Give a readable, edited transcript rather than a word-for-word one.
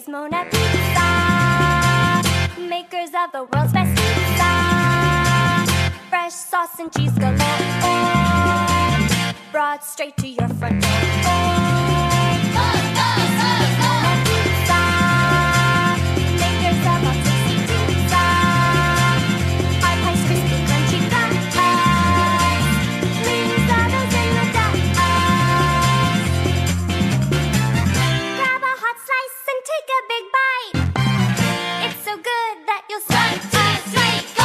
is Mona Pizza, makers of the world's best pizza. Fresh sauce and cheese galore, brought straight to your front door. Mona Pizza, makers of all tasty pizza. Our pies crispy, crunchy, fries, leaves others in the dust. Grab a hot slice and take a big bite. It's so good that you'll start to slate.